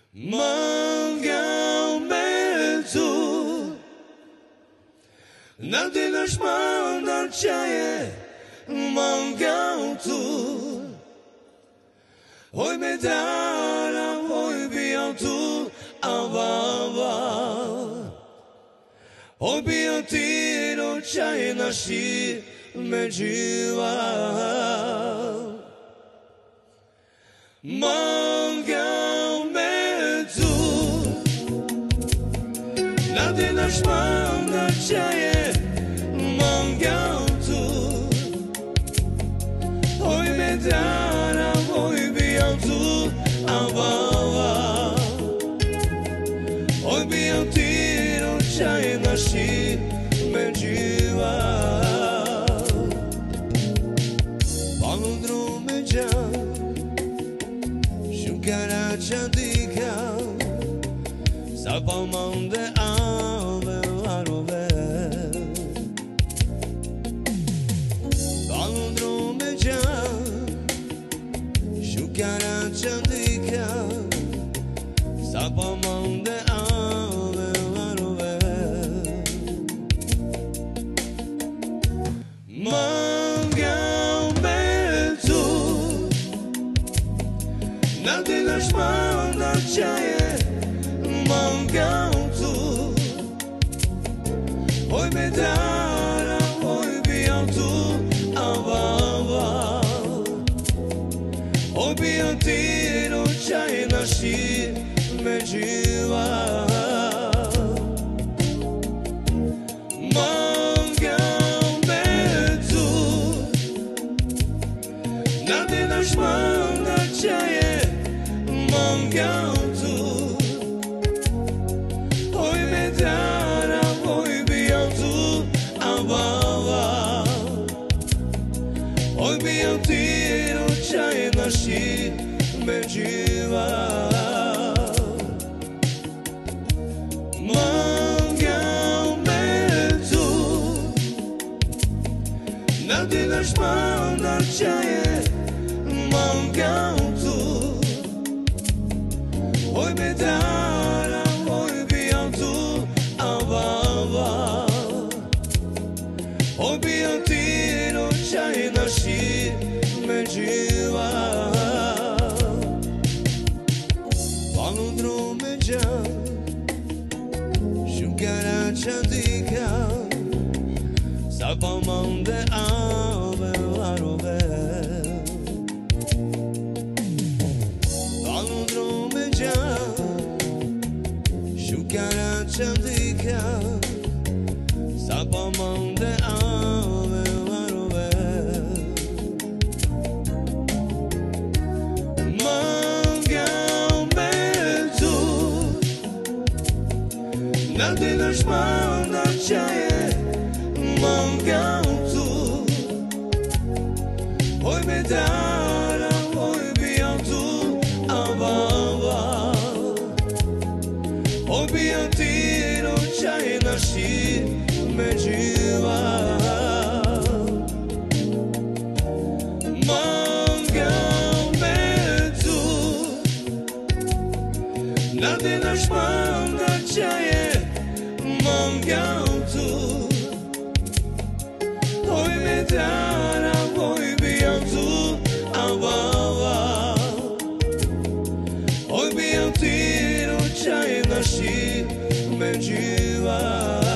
Mangau me tu Natin është mandar qaje Mangau tu Hoj me dara Hoj bijan tu Ava ava Hoj bijan tiro qaje nashi Me gjyva Mangau me tu Natin është mandar qaje Mangau tu Hoj me dara Hoj bijan tu Ava ava Hoj bijan tiro qaje nashi Me gjyva Palundru me gjan Shukara qandika Sa palmande ave varove Palundru me gjan Shukara qandika Sa palmande ave varove Mangau me tu Natin është mandar qaje Mangau tu Hoj me dara Hoj bijan tu Ava ava Hoj bijan tiro qaje nashi Me gjyva Mangau me tu Natin është mandar qaje Mangau tu Hoj me dara Hoj bijan tu Ava ava Hoj bijan tiro qaje nashi Me gjyva Mangau me tu Natin është mandar qaje Mangau tu Hoj me dara Hoj bijan tu Ava ava Hoj bijan tiro qaje nashi Me gjyva Palundru me gjan Shukara qandika Sa palmande ave varove Palundru me gjan Shukara qandika Sa palmande ave varove Mangau me tu Natin është mandar qaje Mangau tu Hoj me dara Hoj bijan tu Ava ava Hoj bijan tiro qaje nashi Me gjyva Mangau me tu Natin është mandar qaje Mangau tu Hoj me dara Hoj bijan tu Ava ava Hoj bijan tiro qaje nashi Me gjyva